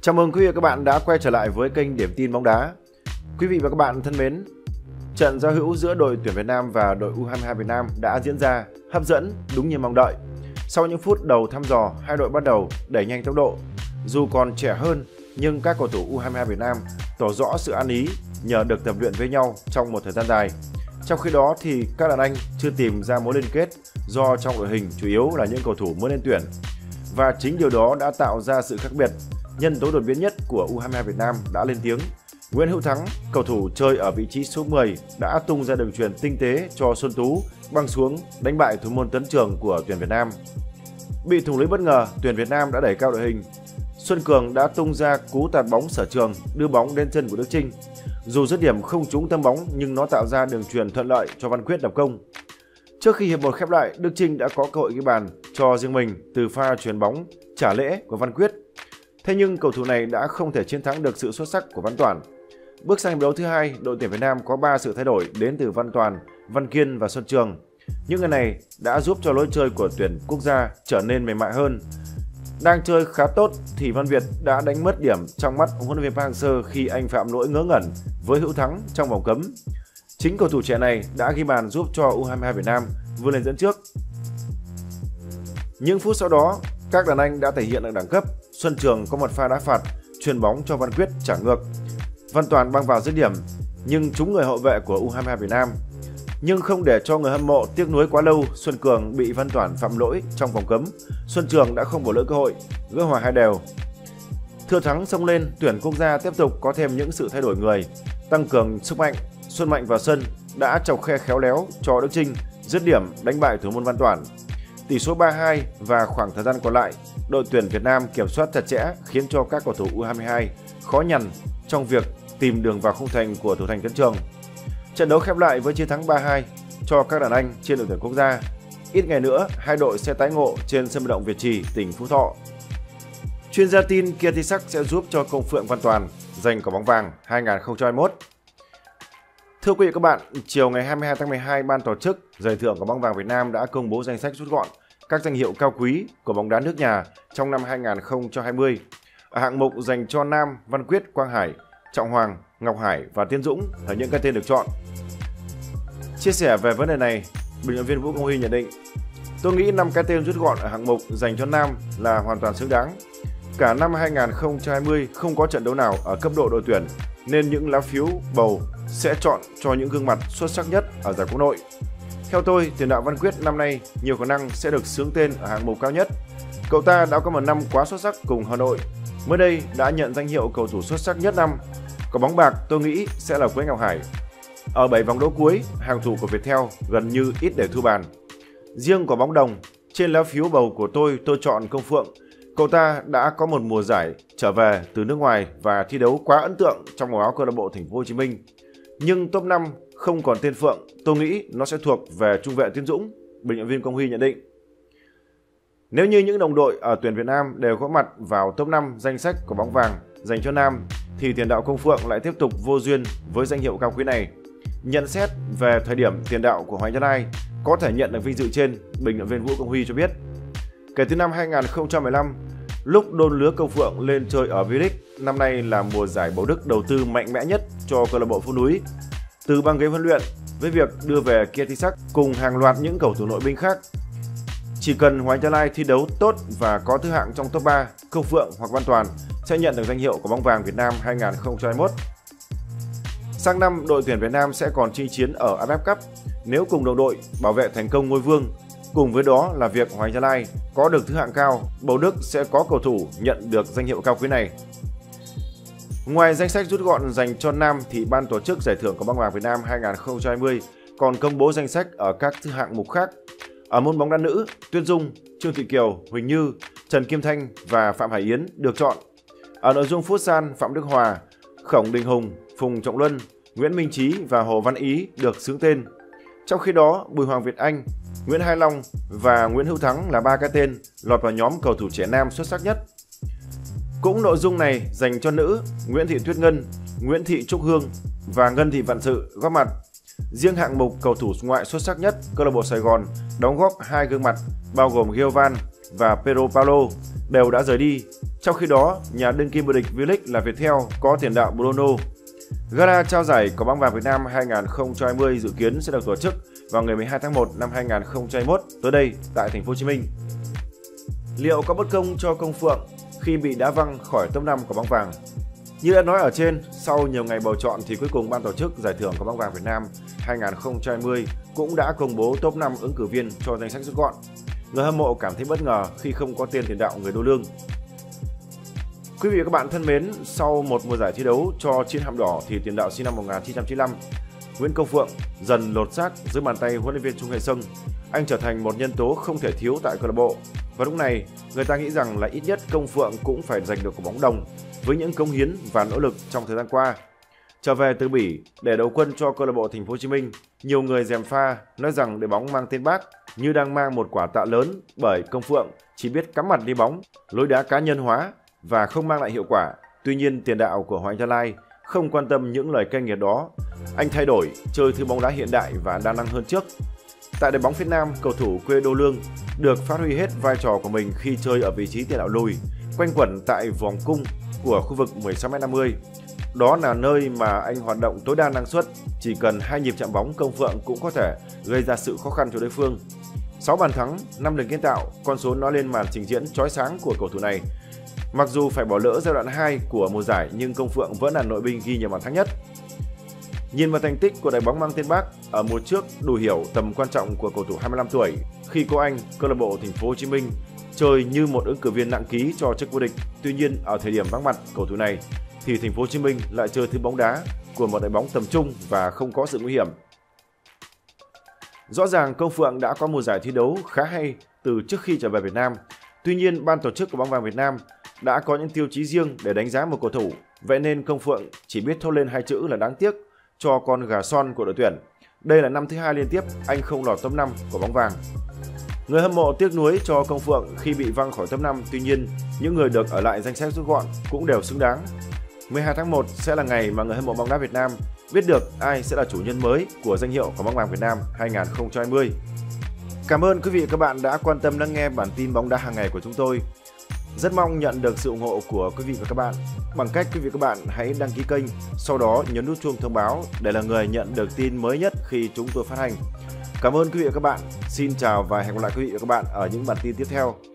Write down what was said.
Chào mừng quý vị và các bạn đã quay trở lại với kênh Điểm tin bóng đá. Quý vị và các bạn thân mến, trận giao hữu giữa đội tuyển Việt Nam và đội U22 Việt Nam đã diễn ra hấp dẫn đúng như mong đợi. Sau những phút đầu thăm dò, hai đội bắt đầu đẩy nhanh tốc độ. Dù còn trẻ hơn nhưng các cầu thủ U22 Việt Nam tỏ rõ sự ăn ý nhờ được tập luyện với nhau trong một thời gian dài. Trong khi đó thì các đàn anh chưa tìm ra mối liên kết do trong đội hình chủ yếu là những cầu thủ mới lên tuyển. Và chính điều đó đã tạo ra sự khác biệt. Nhân tố đột biến nhất của U22 Việt Nam đã lên tiếng. Nguyễn Hữu Thắng, cầu thủ chơi ở vị trí số 10, đã tung ra đường chuyền tinh tế cho Xuân Tú băng xuống đánh bại thủ môn Tấn Trường của tuyển Việt Nam. Bị thủng lưới bất ngờ, tuyển Việt Nam đã đẩy cao đội hình. Xuân Cường đã tung ra cú tạt bóng sở trường đưa bóng đến chân của Đức Chinh. Dù dứt điểm không trúng tâm bóng nhưng nó tạo ra đường chuyền thuận lợi cho Văn Quyết lập công. Trước khi hiệp 1 khép lại, Đức Chinh đã có cơ hội ghi bàn cho riêng mình từ pha chuyền bóng trả lễ của Văn Quyết. Thế nhưng cầu thủ này đã không thể chiến thắng được sự xuất sắc của Văn Toản. Bước sang hiệp đấu thứ hai, đội tuyển Việt Nam có 3 sự thay đổi đến từ Văn Toản, Văn Kiên và Xuân Trường. Những người này đã giúp cho lối chơi của tuyển quốc gia trở nên mềm mại hơn. Đang chơi khá tốt thì Văn Việt đã đánh mất điểm trong mắt huấn luyện viên Park Hang-seo khi anh phạm lỗi ngớ ngẩn với Hữu Thắng trong vòng cấm. Chính cầu thủ trẻ này đã ghi bàn giúp cho U22 Việt Nam vươn lên dẫn trước. Những phút sau đó, các đàn anh đã thể hiện được đẳng cấp. Xuân Trường có một pha đá phạt chuyền bóng cho Văn Quyết trả ngược. Văn Toản băng vào dứt điểm nhưng trúng người hậu vệ của U22 Việt Nam. Nhưng không để cho người hâm mộ tiếc nuối quá lâu, Xuân Cường bị Văn Toản phạm lỗi trong vòng cấm. Xuân Trường đã không bỏ lỡ cơ hội, gỡ hòa hai đều. Thừa thắng xông lên, tuyển quốc gia tiếp tục có thêm những sự thay đổi người, tăng cường sức mạnh. Xuân Mạnh vào sân đã chọc khe khéo léo cho Đức Chinh dứt điểm đánh bại thủ môn Văn Toản. Tỷ số 3-2 và khoảng thời gian còn lại, đội tuyển Việt Nam kiểm soát chặt chẽ khiến cho các cầu thủ U22 khó nhằn trong việc tìm đường vào khung thành của thủ thành Tấn Trường. Trận đấu khép lại với chiến thắng 3-2 cho các đàn anh trên đội tuyển quốc gia. Ít ngày nữa, hai đội sẽ tái ngộ trên sân vận động Việt Trì, tỉnh Phú Thọ. Chuyên gia tin Kia Thi Sắc sẽ giúp cho Công Phượng Văn Toàn giành quả bóng vàng 2021. Thưa quý vị và các bạn, chiều ngày 22 tháng 12, ban tổ chức giải thưởng quả bóng vàng Việt Nam đã công bố danh sách rút gọn các danh hiệu cao quý của bóng đá nước nhà trong năm 2020. Ở hạng mục dành cho nam, Văn Quyết, Quang Hải, Trọng Hoàng, Ngọc Hải và Tiến Dũng là những cái tên được chọn. Chia sẻ về vấn đề này, bình luận viên Vũ Công Huy nhận định: tôi nghĩ 5 cái tên rút gọn ở hạng mục dành cho nam là hoàn toàn xứng đáng. Cả năm 2020 không có trận đấu nào ở cấp độ đội tuyển nên những lá phiếu bầu sẽ chọn cho những gương mặt xuất sắc nhất ở giải quốc nội. Theo tôi, tiền đạo Văn Quyết năm nay nhiều khả năng sẽ được xướng tên ở hạng mục cao nhất. Cậu ta đã có một năm quá xuất sắc cùng Hà Nội. Mới đây đã nhận danh hiệu cầu thủ xuất sắc nhất năm. Quả bóng bạc tôi nghĩ sẽ là Quế Ngọc Hải. Ở 7 vòng đấu cuối, hàng thủ của Viettel gần như ít để thu bàn. Riêng quả bóng đồng, trên lá phiếu bầu của tôi chọn Công Phượng. Cậu ta đã có một mùa giải trở về từ nước ngoài và thi đấu quá ấn tượng trong màu áo câu lạc bộ Thành phố Hồ Chí Minh. Nhưng top 5 không còn tên Phượng, tôi nghĩ nó sẽ thuộc về trung vệ Tiến Dũng, bình luận viên Công Huy nhận định. Nếu như những đồng đội ở tuyển Việt Nam đều có mặt vào top 5 danh sách của bóng vàng dành cho nam thì tiền đạo Công Phượng lại tiếp tục vô duyên với danh hiệu cao quý này. Nhận xét về thời điểm tiền đạo của Hoàng Gia Lai có thể nhận được vinh dự trên, bình luận viên Vũ Công Huy cho biết: kể từ năm 2015, lúc đôn lứa Công Phượng lên chơi ở V-League, năm nay là mùa giải Bầu Đức đầu tư mạnh mẽ nhất cho câu lạc bộ Phố Núi. Từ băng ghế huấn luyện với việc đưa về Kia Thi Sắc cùng hàng loạt những cầu thủ nội binh khác. Chỉ cần Hoàng Gia Lai thi đấu tốt và có thứ hạng trong top 3, Công Phượng hoặc Văn Toàn sẽ nhận được danh hiệu của bóng vàng Việt Nam 2021. Sang năm, đội tuyển Việt Nam sẽ còn chinh chiến ở AFF Cup nếu cùng đồng đội bảo vệ thành công ngôi vương. Cùng với đó là việc Hoàng Gia Lai có được thứ hạng cao, Bầu Đức sẽ có cầu thủ nhận được danh hiệu cao quý này. Ngoài danh sách rút gọn dành cho nam thì ban tổ chức giải thưởng quả bóng vàng Việt Nam 2020 còn công bố danh sách ở các thứ hạng mục khác. Ở môn bóng đá nữ, Tuyết Dung, Trương Thị Kiều, Huỳnh Như, Trần Kim Thanh và Phạm Hải Yến được chọn. Ở nội dung futsal, Phạm Đức Hòa, Khổng Đình Hùng, Phùng Trọng Luân, Nguyễn Minh Trí và Hồ Văn Ý được xướng tên. Trong khi đó, Bùi Hoàng Việt Anh, Nguyễn Hai Long và Nguyễn Hữu Thắng là 3 cái tên lọt vào nhóm cầu thủ trẻ nam xuất sắc nhất. Cũng nội dung này dành cho nữ, Nguyễn Thị Tuyết Ngân, Nguyễn Thị Trúc Hương và Ngân Thị Vạn Sự góp mặt. Riêng hạng mục cầu thủ ngoại xuất sắc nhất, câu lạc bộ Sài Gòn đóng góp 2 gương mặt bao gồm Giovan và Pedro Paulo đều đã rời đi. Trong khi đó, nhà đương kim vô địch V-League là Viettel có tiền đạo Bruno. Gala trao giải Quả bóng vàng Việt Nam 2020 dự kiến sẽ được tổ chức vào ngày 12 tháng 1 năm 2021 tới đây tại thành phố Hồ Chí Minh. Liệu có bất công cho Công Phượng khi bị đá văng khỏi top 5 Quả bóng vàng? Như đã nói ở trên, sau nhiều ngày bầu chọn thì cuối cùng ban tổ chức giải thưởng Quả bóng vàng Việt Nam 2020 cũng đã công bố top 5 ứng cử viên cho danh sách rút gọn. Người hâm mộ cảm thấy bất ngờ khi không có tên tiền đạo người Đô Lương. Quý vị và các bạn thân mến, sau một mùa giải thi đấu cho Chiến hạm đỏ thì tiền đạo sinh năm 1995 Nguyễn Công Phượng dần lột xác dưới bàn tay huấn luyện viên Trung Hải Sung. Anh trở thành một nhân tố không thể thiếu tại câu lạc bộ. Và lúc này, người ta nghĩ rằng là ít nhất Công Phượng cũng phải giành được quả bóng đồng với những cống hiến và nỗ lực trong thời gian qua. Trở về từ Bỉ để đầu quân cho câu lạc bộ Thành phố Hồ Chí Minh, nhiều người gièm pha nói rằng đội bóng mang tên Bác như đang mang một quả tạ lớn bởi Công Phượng chỉ biết cắm mặt đi bóng, lối đá cá nhân hóa và không mang lại hiệu quả. Tuy nhiên, tiền đạo của Hoàng Anh Gia Lai không quan tâm những lời cay nghiệt đó. Anh thay đổi, chơi thứ bóng đá hiện đại và đa năng hơn trước. Tại đội bóng phía Nam, cầu thủ quê Đô Lương được phát huy hết vai trò của mình khi chơi ở vị trí tiền đạo lùi, quanh quẩn tại vòng cung của khu vực 16m50. Đó là nơi mà anh hoạt động tối đa năng suất, chỉ cần 2 nhịp chạm bóng Công Phượng cũng có thể gây ra sự khó khăn cho đối phương. 6 bàn thắng, 5 lần kiến tạo, con số nói lên màn trình diễn chói sáng của cầu thủ này. Mặc dù phải bỏ lỡ giai đoạn 2 của mùa giải nhưng Công Phượng vẫn là nội binh ghi nhiều bàn thắng nhất. Nhìn vào thành tích của đội bóng mang tên Bác ở mùa trước đủ hiểu tầm quan trọng của cầu thủ 25 tuổi khi cô anh câu lạc bộ Thành phố Hồ Chí Minh chơi như một ứng cử viên nặng ký cho chức vô địch. Tuy nhiên ở thời điểm vắng mặt cầu thủ này thì Thành phố Hồ Chí Minh lại chơi thứ bóng đá của một đội bóng tầm trung và không có sự nguy hiểm. Rõ ràng Công Phượng đã có mùa giải thi đấu khá hay từ trước khi trở về Việt Nam. Tuy nhiên ban tổ chức của bóng vàng Việt Nam đã có những tiêu chí riêng để đánh giá một cầu thủ. Vậy nên Công Phượng chỉ biết thốt lên 2 chữ là đáng tiếc cho con gà son của đội tuyển. Đây là năm thứ 2 liên tiếp anh không lọt top 5 của bóng vàng. Người hâm mộ tiếc nuối cho Công Phượng khi bị văng khỏi top 5, tuy nhiên những người được ở lại danh sách rút gọn cũng đều xứng đáng. 12 tháng 1 sẽ là ngày mà người hâm mộ bóng đá Việt Nam biết được ai sẽ là chủ nhân mới của danh hiệu Quả bóng vàng Việt Nam 2020. Cảm ơn quý vị và các bạn đã quan tâm lắng nghe bản tin bóng đá hàng ngày của chúng tôi. Rất mong nhận được sự ủng hộ của quý vị và các bạn bằng cách quý vị và các bạn hãy đăng ký kênh, sau đó nhấn nút chuông thông báo để là người nhận được tin mới nhất khi chúng tôi phát hành. Cảm ơn quý vị và các bạn. Xin chào và hẹn gặp lại quý vị và các bạn ở những bản tin tiếp theo.